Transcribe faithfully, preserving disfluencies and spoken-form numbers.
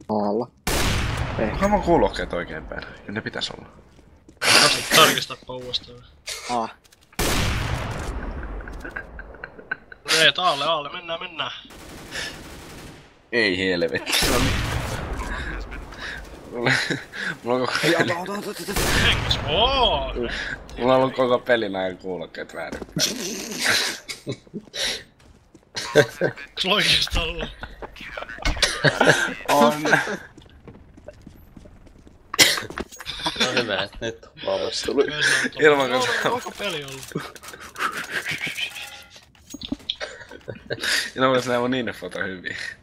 Alla. Onko mun kuulokkeet oikein päin? Ja ne pitäis olla. Tarkistapa uudestaan. Ah. Ei, taalle, aalle, mennään, mennään. Ei helvetti. No niin. Mulla, mulla on koko peli. Hengissä, ooo! Mulla on ollut koko pelin ajan kuulokkeet väärinpäin. Onks sulla oikeesti ollut? On. No hyvä, et nyt on vauhassa. Ilman kanssa. Onko peli ollut? Ja ne vois nää mun Ninfoto hyvin.